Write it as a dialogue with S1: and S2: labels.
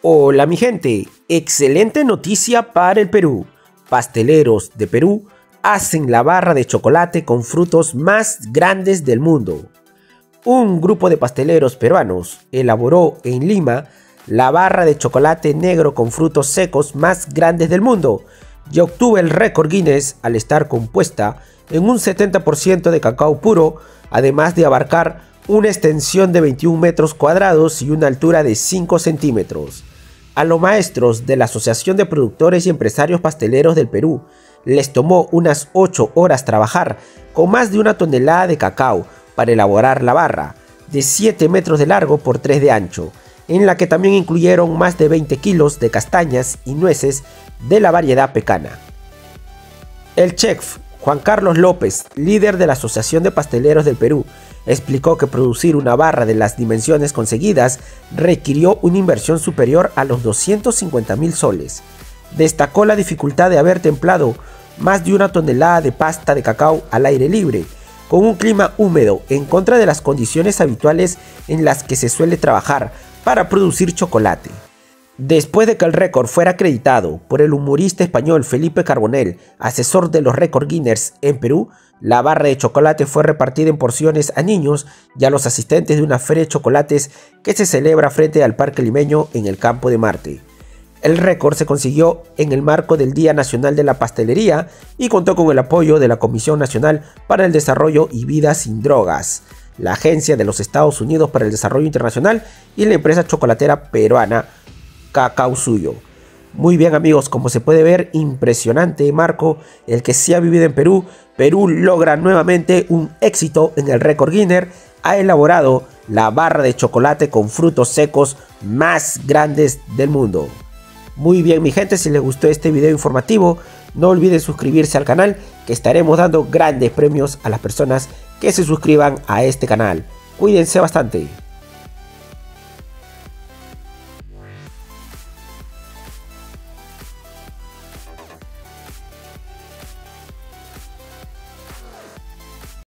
S1: Hola mi gente, excelente noticia para el Perú. Pasteleros de Perú hacen la barra de chocolate con frutos más grandes del mundo. Un grupo de pasteleros peruanos elaboró en Lima la barra de chocolate negro con frutos secos más grandes del mundo y obtuvo el récord Guinness al estar compuesta en un 70% de cacao puro, además de abarcar una extensión de 21 metros cuadrados y una altura de 5 centímetros. A los maestros de la Asociación de Productores y Empresarios Pasteleros del Perú les tomó unas 8 horas trabajar con más de 1 tonelada de cacao para elaborar la barra, de 7 metros de largo por 3 de ancho, en la que también incluyeron más de 20 kilos de castañas y nueces de la variedad pecana. El chef Juan Carlos López, líder de la Asociación de Pasteleros del Perú, explicó que producir una barra de las dimensiones conseguidas requirió una inversión superior a los 250.000 soles. Destacó la dificultad de haber templado más de 1 tonelada de pasta de cacao al aire libre, con un clima húmedo en contra de las condiciones habituales en las que se suele trabajar para producir chocolate. Después de que el récord fuera acreditado por el humorista español Felipe Carbonell, asesor de los récords Guinness en Perú, la barra de chocolate fue repartida en porciones a niños y a los asistentes de una feria de chocolates que se celebra frente al Parque Limeño en el Campo de Marte. El récord se consiguió en el marco del Día Nacional de la Pastelería y contó con el apoyo de la Comisión Nacional para el Desarrollo y Vida Sin Drogas, la Agencia de los Estados Unidos para el Desarrollo Internacional y la empresa chocolatera peruana Cacao Suyo. Muy bien amigos, como se puede ver, impresionante marco el que se ha vivido en Perú. Perú logra nuevamente un éxito en el récord Guinness. Ha elaborado la barra de chocolate con frutos secos más grandes del mundo. Muy bien mi gente, si les gustó este video informativo, no olviden suscribirse al canal, que estaremos dando grandes premios a las personas que se suscriban a este canal. Cuídense bastante.